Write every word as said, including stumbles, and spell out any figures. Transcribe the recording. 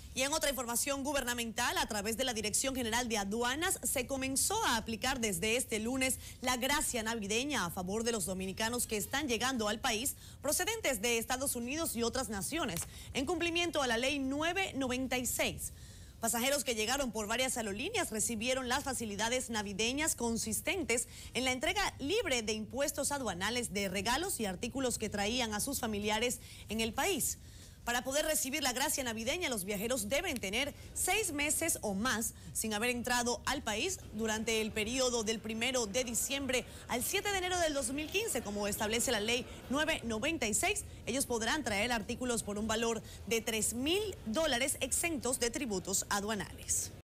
Y en otra información gubernamental, a través de la Dirección General de Aduanas, se comenzó a aplicar desde este lunes la gracia navideña a favor de los dominicanos que están llegando al país procedentes de Estados Unidos y otras naciones, en cumplimiento a la ley nueve noventa y seis. Pasajeros que llegaron por varias aerolíneas recibieron las facilidades navideñas consistentes en la entrega libre de impuestos aduanales de regalos y artículos que traían a sus familiares en el país. Para poder recibir la gracia navideña, los viajeros deben tener seis meses o más sin haber entrado al país durante el periodo del primero de diciembre al siete de enero del dos mil quince, como establece la ley nueve noventa y seis. Ellos podrán traer artículos por un valor de tres mil dólares exentos de tributos aduanales.